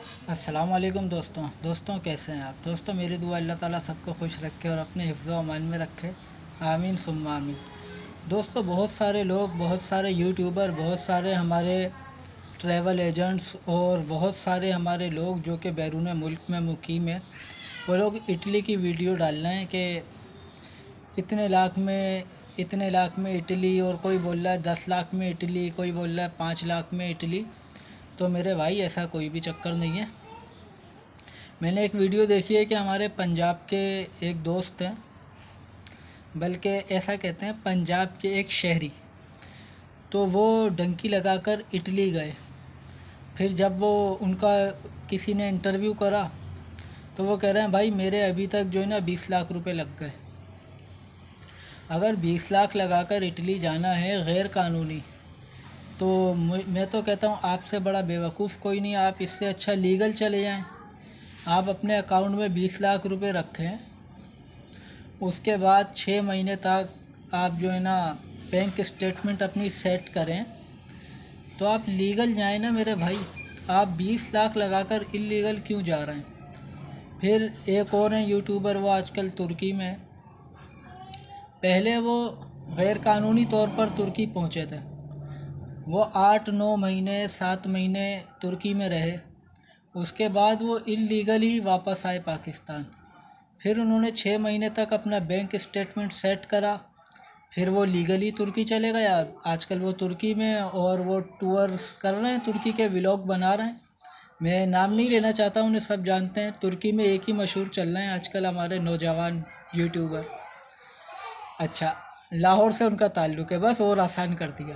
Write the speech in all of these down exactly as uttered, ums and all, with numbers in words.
अस्सलाम वालेकुम दोस्तों दोस्तों कैसे हैं आप दोस्तों। मेरी दुआ अल्लाह ताला सबको खुश रखे और अपने हिफ्ज़ व अमान में रखे, आमीन सुम्मा आमीन। दोस्तों, बहुत सारे लोग, बहुत सारे यूट्यूबर, बहुत सारे हमारे ट्रैवल एजेंट्स और बहुत सारे हमारे लोग जो कि बैरून मुल्क में मुकीम है, वो लोग इटली की वीडियो डाल रहे हैं कि इतने लाख में इतने लाख में इटली, और कोई बोल रहा है दस लाख में इटली, कोई बोल रहा है पाँच लाख में इटली। तो मेरे भाई, ऐसा कोई भी चक्कर नहीं है। मैंने एक वीडियो देखी है कि हमारे पंजाब के एक दोस्त हैं, बल्कि ऐसा कहते हैं पंजाब के एक शहरी, तो वो डंकी लगाकर इटली गए। फिर जब वो उनका किसी ने इंटरव्यू करा तो वो कह रहे हैं भाई मेरे अभी तक जो है ना बीस लाख रुपए लग गए। अगर बीस लाख लगाकर इटली जाना है गैर कानूनी, तो मैं तो कहता हूँ आपसे बड़ा बेवकूफ़ कोई नहीं। आप इससे अच्छा लीगल चले जाएं। आप अपने अकाउंट में बीस लाख रुपए रखें, उसके बाद छः महीने तक आप जो है ना बैंक स्टेटमेंट अपनी सेट करें, तो आप लीगल जाएं ना मेरे भाई। आप बीस लाख लगाकर इलीगल क्यों जा रहे हैं? फिर एक और हैं यूट्यूबर, वो आजकल तुर्की में है। पहले वो गैर कानूनी तौर पर तुर्की पहुँचे थे। वो आठ नौ महीने सात महीने तुर्की में रहे, उसके बाद वो इलीगल ही वापस आए पाकिस्तान। फिर उन्होंने छः महीने तक अपना बैंक स्टेटमेंट सेट करा, फिर वो लीगली तुर्की चले गए। आजकल वो तुर्की में, और वो टूर्स कर रहे हैं, तुर्की के व्लॉग बना रहे हैं। मैं नाम नहीं लेना चाहता, उन्हें सब जानते हैं। तुर्की में एक ही मशहूर चल रहे हैं आजकल हमारे नौजवान यूट्यूबर। अच्छा, लाहौर से उनका ताल्लुक़ है, बस और आसान कर दिया।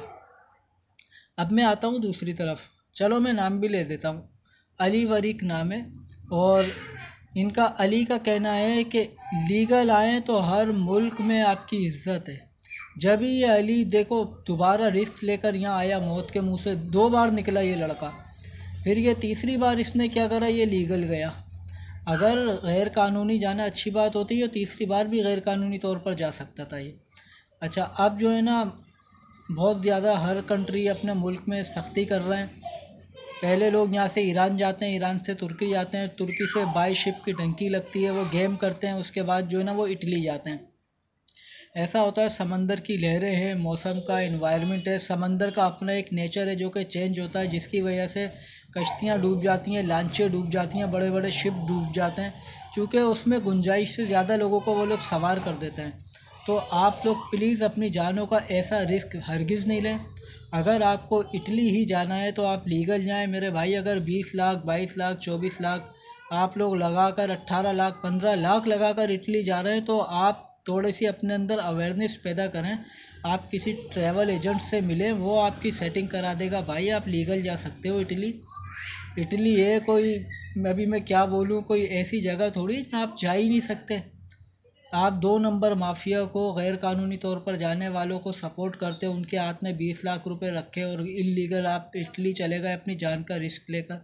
अब मैं आता हूँ दूसरी तरफ। चलो मैं नाम भी ले देता हूँ। अली वरीक नाम है, और इनका अली का कहना है कि लीगल आए तो हर मुल्क में आपकी इज़्ज़त है। जब ही ये अली देखो दोबारा रिस्क लेकर यहाँ आया, मौत के मुंह से दो बार निकला ये लड़का, फिर ये तीसरी बार इसने क्या करा, ये लीगल गया। अगर गैर कानूनी जाना अच्छी बात होती है, तीसरी बार भी गैर कानूनी तौर पर जा सकता था ये। अच्छा, अब जो है ना बहुत ज़्यादा हर कंट्री अपने मुल्क में सख्ती कर रहे हैं। पहले लोग यहाँ से ईरान जाते हैं, ईरान से तुर्की जाते हैं, तुर्की से बाई शिप की डंकी लगती है, वो गेम करते हैं, उसके बाद जो है ना वो इटली जाते हैं। ऐसा होता है, समंदर की लहरें हैं, मौसम का इन्वायरमेंट है, समंदर का अपना एक नेचर है जो कि चेंज होता है, जिसकी वजह से कश्तियाँ डूब जाती हैं, लांचें डूब जाती हैं, बड़े बड़े शिप डूब जाते हैं, क्योंकि उसमें गुंजाइश से ज़्यादा लोगों को वो लोग सवार कर देते हैं। तो आप लोग प्लीज़ अपनी जानों का ऐसा रिस्क हरगिज़ नहीं लें। अगर आपको इटली ही जाना है तो आप लीगल जाएं मेरे भाई। अगर बीस लाख, बाईस लाख, चौबीस लाख आप लोग लगाकर, अट्ठारह लाख, पंद्रह लाख लगाकर इटली जा रहे हैं, तो आप थोड़ी सी अपने अंदर अवेयरनेस पैदा करें। आप किसी ट्रैवल एजेंट से मिलें, वो आपकी सेटिंग करा देगा भाई। आप लीगल जा सकते हो इटली। इटली है कोई, अभी मैं क्या बोलूँ, कोई ऐसी जगह थोड़ी जहाँ आप जा ही नहीं सकते। आप दो नंबर माफिया को, गैर कानूनी तौर पर जाने वालों को सपोर्ट करते हो, उनके हाथ में बीस लाख रुपए रखे और इलीगल आप इटली चले गए अपनी जान का रिस्क लेकर।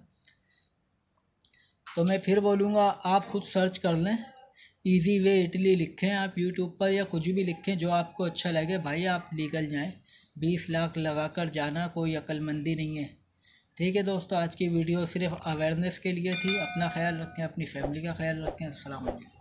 तो मैं फिर बोलूँगा, आप खुद सर्च कर लें, इजी वे इटली लिखें आप यूट्यूब पर, या कुछ भी लिखें जो आपको अच्छा लगे भाई। आप लीगल जाएं। बीस लाख लगाकर जाना कोई अक्लमंदी नहीं है। ठीक है दोस्तों, आज की वीडियो सिर्फ अवेयरनेस के लिए थी। अपना ख्याल रखें, अपनी फैमिली का ख्याल रखें। अस्सलाम वालेकुम।